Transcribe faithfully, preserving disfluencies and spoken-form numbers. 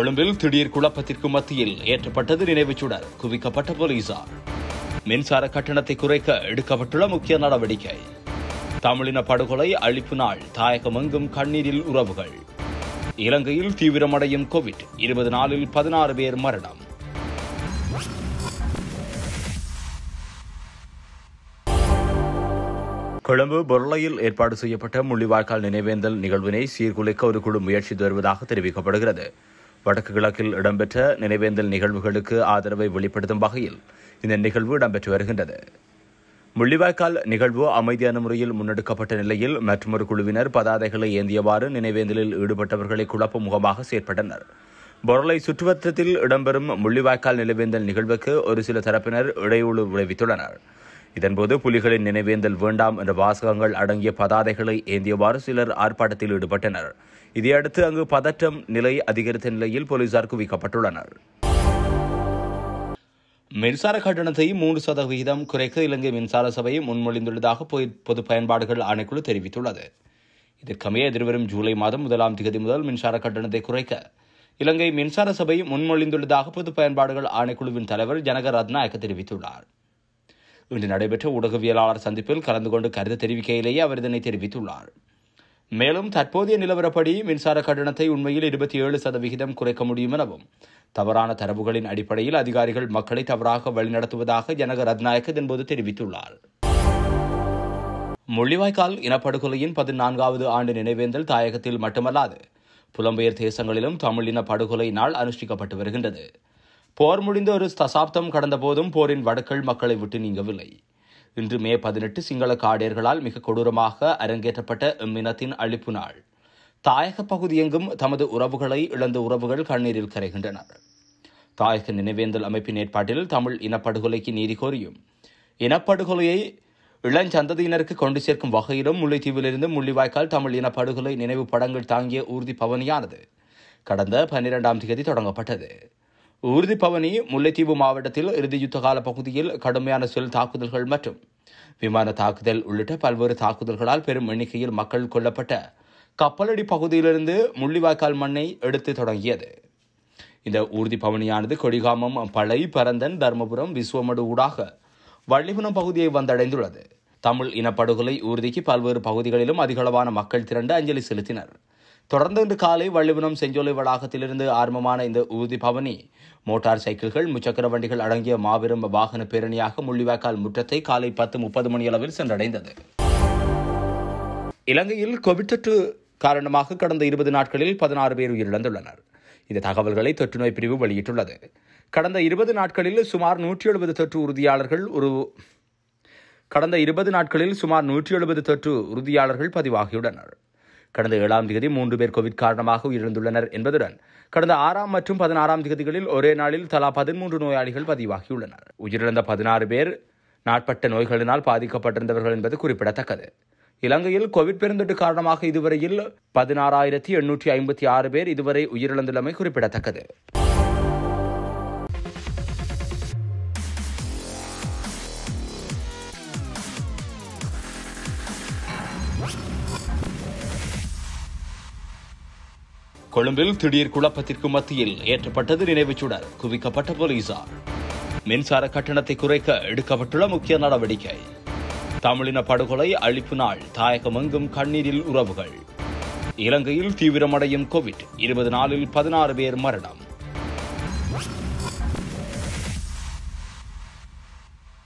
கொழும்பில் திடீர் குழப்பத்திற்கு மத்தியில் ஏற்றப்பட்டது நினைவுச் சுடர், குவிக்கப்பட்ட போலீசார். மின்சார கட்டணத்தை குறைக்க எடுக்கப்பட்டுள்ள முக்கிய நடவடிக்கை. தமிழின படுகொலை அழிப்பு நாள், தாயகமெங்கும் கண்ணீரில் உறவுகள். இலங்கையில் தீவிரமடையும் கோவிட், இருபது நாளில் பதினாறு பேர் மரணம். கொழும்பு பொருளையில் ஏற்பாடு செய்யப்பட்ட முள்ளிவாய்க்கால் நினைவேந்தல் நிகழ்வினை சீர்குலைக்க ஒரு குழு முயற்சித்து வருவதாக தெரிவிக்கப்படுகிறது. வடக்கு கிழக்கில் இடம்பெற்ற நினைவேந்தல் நிகழ்வுகளுக்கு ஆதரவை வெளிப்படுத்தும் வகையில் இந்த நிகழ்வு இடம்பெற்று வருகின்றது. முள்ளிவாய்க்கால் நிகழ்வு அமைதியான முறையில் முன்னெடுக்கப்பட்ட நிலையில் மற்றொரு குழுவினர் பதாதைகளை ஏந்தியவாறு நினைவேந்தலில் ஈடுபட்டவர்களை குழப்ப முகமாக செயற்பட்டனர். பொருளை சுற்றுவட்டத்தில் இடம்பெறும் முள்ளிவாய்க்கால் நினைவேந்தல் நிகழ்வுக்கு ஒரு சில தரப்பினர் இடையூறு விளைவித்துள்ளனர். இதன்போது புலிகளின் நினைவேந்தல் வேண்டாம் என்ற வாசகங்கள் அடங்கிய பதாதைகளை ஏந்தியவாறு சிலர் ஆர்ப்பாட்டத்தில் ஈடுபட்டனர். இதையடுத்து அங்கு பதற்றம் நிலை அதிகரித்த நிலையில் போலீசார் குவிக்கப்பட்டுள்ளனர். மின்சார கட்டணத்தை மூன்று சதவீதம் குறைக்க இலங்கை மின்சார சபை முன்மொழிந்துள்ளதாக பொது பயன்பாடுகள் ஆணைக்குழு தெரிவித்துள்ளது. இதற்கமைய எதிர்வரும் ஜூலை மாதம் முதலாம் தேதி முதல் மின்சார கட்டணத்தை குறைக்க இலங்கை மின்சார சபை முன்மொழிந்துள்ளதாக பொது பயன்பாடுகள் ஆணைக்குழுவின் தலைவர் ஜனக ரத்நாயக்க தெரிவித்துள்ளார். இன்று நடைபெற்ற ஊடகவியலாளர் சந்திப்பில் கலந்து கொண்டு கருத்து தெரிவிக்கையிலேயே அவர் இதனை தெரிவித்துள்ளார். மேலும் தற்போதைய நிலவரப்படி மின்சார கட்டணத்தை உண்மையில் இருபத்தி ஏழு சதவிகிதம் குறைக்க முடியும் எனவும் தவறான தரவுகளின் அடிப்படையில் அதிகாரிகள் மக்களை தவறாக வழிநடத்துவதாக ஜனக ரத்நாயக்க இதன்போது தெரிவித்துள்ளார். முள்ளிவாய்க்கால் இனப்படுகொலையின் பதினான்காவது ஆண்டு நினைவேந்தல் தாயகத்தில் மட்டுமல்லாது புலம்பெயர் தேசங்களிலும் தமிழ் இன படுகொலை நாள் அனுஷ்டிக்கப்பட்டு வருகின்றது. போர் முடிந்த ஒரு தசாப்தம் கடந்த போதும் போரின் வடுக்கள் மக்களை விட்டு நீங்கவில்லை. இன்று மே பதினெட்டு சிங்கள காடேர்களால் மிக கொடூரமாக அரங்கேற்றப்பட்ட இம்மினத்தின் அழிப்பு நாள். தாயக பகுதியெங்கும் தமது உறவுகளை இழந்த உறவுகள் கண்ணீரில் கரைகின்றனர். தாயக நினைவேந்தல் அமைப்பின் ஏற்பாட்டில் தமிழ் இனப்படுகொலைக்கு நீதி கோரியும் இனப்படுகொலையை இளஞ்சந்ததியினருக்கு கொண்டு சேர்க்கும் வகையிலும் முல்லைத்தீவிலிருந்து முள்ளிவாய்க்கால் தமிழ் இனப்படுகொலை நினைவு படங்கள் தாங்கிய ஊர்தி பவனியானது கடந்த பன்னிரெண்டாம் தேதி தொடங்கப்பட்டது. ஊர்தி பவனி முல்லைத்தீவு மாவட்டத்தில் இறுதி யுத்த கால பகுதியில் கடுமையான செல் தாக்குதல்கள் மற்றும் விமான தாக்குதல் உள்ளிட்ட பல்வேறு தாக்குதல்களால் பெரும் எண்ணிக்கையில் மக்கள் கொல்லப்பட்ட கப்பலடி பகுதியிலிருந்து முள்ளிவாய்க்கால் மண்ணை எடுத்து தொடங்கியது. இந்த ஊர்தி பவனியானது கொடிகாமம், பளை, பரந்தன், தர்மபுரம், விசுவமடு ஊடாக வள்ளிகுணம் பகுதியை வந்தடைந்துள்ளது. தமிழ் இனப்படுகொலை ஊர்திக்கு பல்வேறு பகுதிகளிலும் அதிகளவான மக்கள் திரண்டு அஞ்சலி செலுத்தினர். தொடர்ந்து இன்று காலை வள்ளிகுணம் செஞ்சோலை வளாகத்திலிருந்து ஆரம்பமான இந்த ஊர்தி பவனி மோட்டார் சைக்கிள்கள், முச்சக்கர வண்டிகள் அடங்கிய மாபெரும் வாகன பேரணியாக முள்ளிவாய்க்கால் முற்றத்தை காலை பத்து முப்பது மணியளவில் சென்றடைந்தது. இலங்கையில் கோவிட் தொற்று காரணமாக கடந்த இருபது நாட்களில் பதினாறு பேர் உயிரிழந்துள்ளனர். இந்த தகவல்களை தொற்று நோய் பிரிவு வெளியிட்டுள்ளது. கடந்த இருபது நாட்களில் சுமார் நூற்றி எழுபது தொற்று உறுதியாளர்கள் ஒரு கடந்த இருபது நாட்களில் சுமார் நூற்றி எழுபது தொற்று உறுதியாளர்கள் பதிவாகியுள்ளனர். கடந்த ஏழாம் தேதி மூன்று பேர் கோவிட் காரணமாக உயிரிழந்துள்ளனர் என்பதுடன் கடந்த ஆறாம் மற்றும் பதினாறாம் தேதிகளில் ஒரே நாளில் தலா பதிமூன்று நோயாளிகள் பதிவாகியுள்ளனர். உயிரிழந்த பதினாறு பேர் நாட்பட்ட நோய்களினால் பாதிக்கப்பட்டிருந்தவர்கள் என்பது குறிப்பிடத்தக்கது. இலங்கையில் கோவிட் பெருந்தொற்று காரணமாக இதுவரையில் பதினாறாயிரத்தி எண்ணூற்றி ஐம்பத்தி ஆறு பேர் இதுவரை உயிரிழந்துள்ளமை குறிப்பிடத்தக்கது. கொழும்பில் திடீர் குழப்பத்திற்கு மத்தியில் ஏற்றப்பட்டது நினைவுச் சுடர், குவிக்கப்பட்ட போலீசார். மின்சார கட்டணத்தை குறைக்க எடுக்கப்பட்டுள்ள முக்கிய நடவடிக்கை. தமிழின படுகொலை அழிப்பு நாள், தாயகமெங்கும் கண்ணீரில் உறவுகள். இலங்கையில் தீவிரமடையும் கோவிட், இருபது நாளில் பதினாறு பேர் மரணம்.